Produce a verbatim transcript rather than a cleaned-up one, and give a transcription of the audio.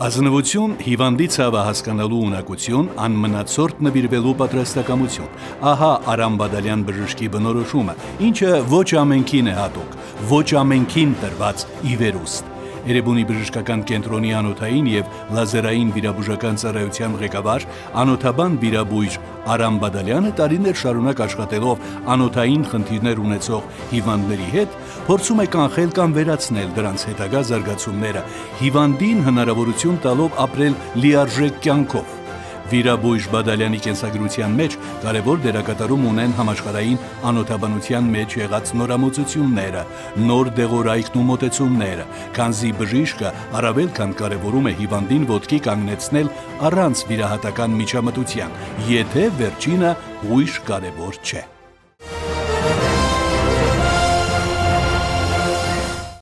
Ազնվություն, հիվանդի ցավը հասկանալու ունակություն, անմնացորդ նվիրվելու պատրաստակամություն։ Ահա Արամ Բադալյան բժշկի բնորոշումը, ինչը ոչ ամենքին է հատուկ, ոչ ամենքին տրված ի վերուստ։ Էրեբունի բժշկական կենտրոնի անոթային և լազերային վիրաբուժական ծառայության ղեկավար, անոթաբան վիրաբույժ Արամ Բադալյանը տարիներ շարունակ աշխատելով անոթային խնդիրներ ունեցող հիվանդների հետ, փորձում է կանխել կամ վերացնել դրանց հետագա զարգացումները, հիվանդին հնարավորություն տալով ապրել լիարժեք կյանքով։ Վիրաբույժ Բադալյանի կենսագրության մեջ կարևոր դերակատարում ունեն համաշխարհային անոթաբանության մեջ եղած նորամուծությունները, նոր դեղորայքն ու մոտեցումները, քանզի բժիշկը առավել քան կարևորում է հիվանդին ոտքի կանգնեցնել առանց վիրահատական միջամտության, եթե վերջինը ույժ կարևոր չէ։